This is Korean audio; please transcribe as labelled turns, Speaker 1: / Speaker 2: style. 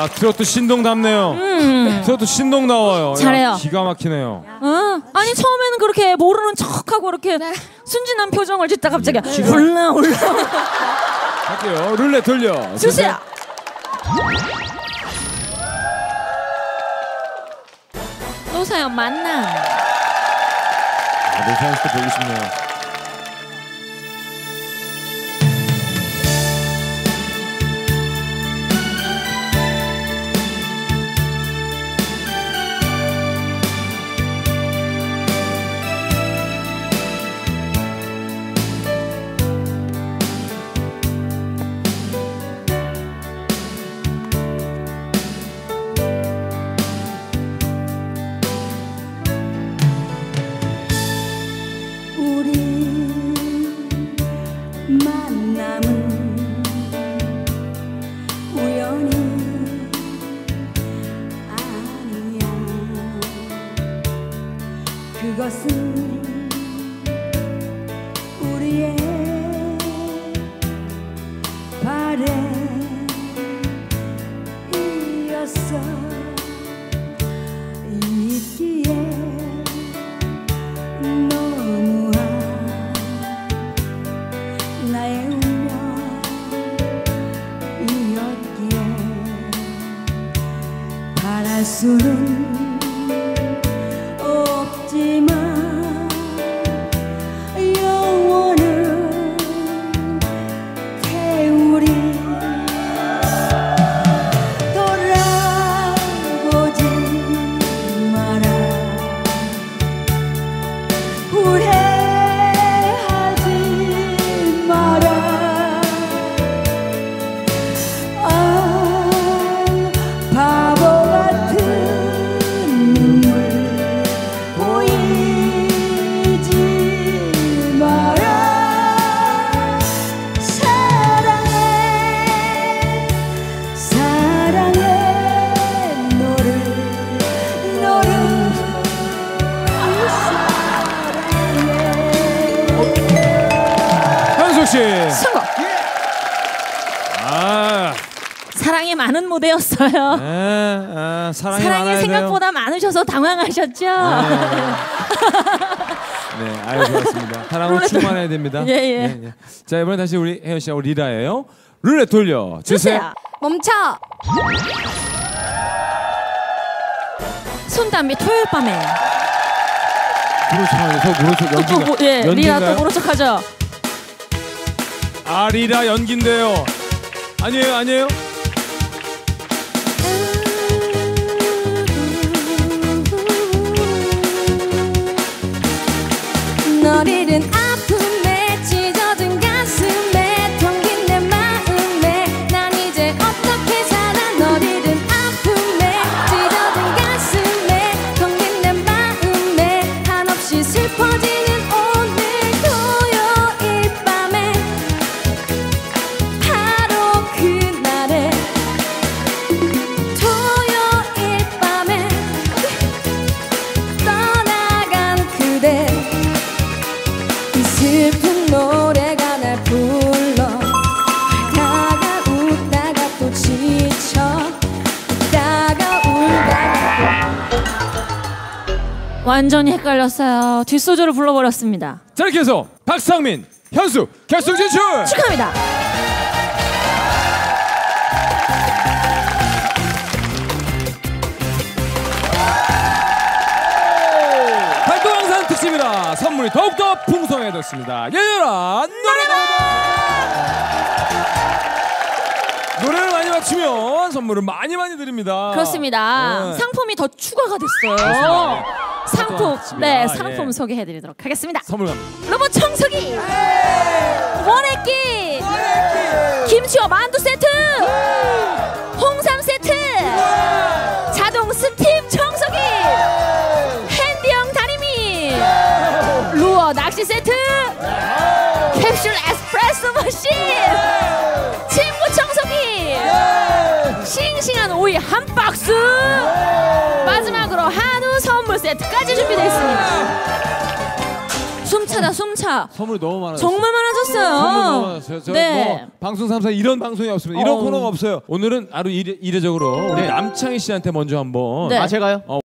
Speaker 1: 야, 트로트 신동 남네요. 트로트 신동 나와요.
Speaker 2: 잘해요.
Speaker 1: 야, 기가 막히네요.
Speaker 2: 아니 처음에는 그렇게 모르는 척하고 이렇게 순진한 표정을 짓다 갑자기 올라
Speaker 1: 할게요. 룰렛 돌려
Speaker 2: 주세요. 노사연 만남.
Speaker 1: 노사연 씨도 보고 싶네요.
Speaker 3: 그것은 우리의 바램이었어. 있기에 너무한 나의 운명이었기에 바랄 수는 영원을 태우리. 돌아보지 마라. 후회하지 마라. 아, 바보 같은 눈물 보이지 마라. 사랑해 사랑해 너를 사랑해.
Speaker 1: 현숙씨
Speaker 2: 성공. 사랑이 많은 무대였어요.
Speaker 1: 사랑이
Speaker 2: 사랑이 생각보다 많으셔서 당황하셨죠?
Speaker 1: 네, 아유 좋았습니다. 사랑으로 충만해야 됩니다.
Speaker 2: 예.
Speaker 1: 네. 자, 이번에 다시 우리 혜연 씨하고 리라예요. 룰렛 돌려 주세요.
Speaker 2: 멈춰. 손담비 토요일 밤에.
Speaker 1: 그렇죠.
Speaker 2: 리라 또 모른 척하죠.
Speaker 1: 아, 리라 연기인데요. 아니에요?
Speaker 3: 널 잃은 아픔에 찢어진 가슴에 텅빈 내 마음에 난 이제 어떻게 살아. 널 잃은 아픔에 찢어진 가슴에 텅빈 내 마음에 한없이 슬퍼지는 오늘 토요일 밤에 바로 그날에 토요일 밤에 떠나간 그대. 슬픈 노래가 날 불러. 울다가 웃다가 또 지쳐. 웃다가 울다가
Speaker 2: 완전히 헷갈렸어요. 뒷소절을 불러버렸습니다.
Speaker 1: 자, 이렇게 해서 박상민, 현숙 결승 진출
Speaker 2: 축하합니다.
Speaker 1: 활동항상 특집이라 선물이 더욱더 풍성해졌습니다. 열렬한 노래를 많이 맞추면 선물을 많이 드립니다.
Speaker 2: 그렇습니다.
Speaker 1: 네.
Speaker 2: 상품이 더 추가가 됐어요. 상품, 네, 상품 소개해드리도록 하겠습니다.
Speaker 1: 선물 갑니다.
Speaker 2: 로봇 청소기, 원액기, 김치와 만두 세트, 홍삼 세트, 자동 스팀 청소기, 핸디형 다리미, 루어 낚시 세트, 캡슐 에스프레소 머신, 침구 청소기, 싱싱한 오이 한 박스, 마지막으로 한우 선물 세트까지 준비되어 있습니다. 숨차다 숨차.
Speaker 1: 선물이 너무 많아요.
Speaker 2: 정말 많아졌어요.
Speaker 1: 선물 너무 많았어요. 저
Speaker 2: 네.
Speaker 1: 뭐 방송 3사 이런 방송이 없습니다. 이런 코너가 없어요. 오늘은 아주 이례적으로 우리 남창희 씨한테 먼저 한번
Speaker 2: 네.
Speaker 4: 아 제가요?